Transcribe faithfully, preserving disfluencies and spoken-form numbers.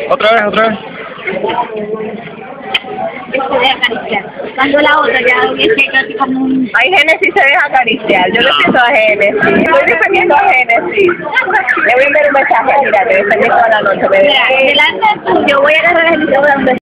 Otra vez, otra vez. Se deja acariciar. Cuando la otra ya hubiese casi como un... Ay, Génesis se deja acariciar. Yo No. defiendo a Génesis. Estoy defendiendo a Génesis. Le voy a enviar un mensaje, mira, te defendí toda la noche. Mira, delante tuyo voy a agarrar el video de